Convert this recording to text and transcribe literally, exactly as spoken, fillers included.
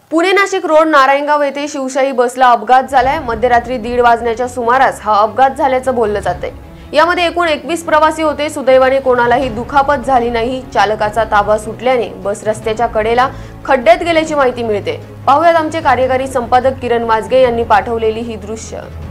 Pune Nashik road Narayangaon येथे शिवशाही बसला अपघात झालाय। मध्यरात्री दीड वाजण्याच्या सुमारास हा अपघात झाल्याचं बोललं जातंय। यामध्ये एकूण एकवीस प्रवासी होते। सुदैवाने कोणालाही दुखापत झाली नाही। चालकाचा ताबा सुटल्याने बस रस्त्याच्या कडेला खड्ड्यात गेल्याची माहिती मिळते। पाहूयात आमचे कार्यकारी संपादक किरण माजगे यांनी पाठवलेली ही दृश्य।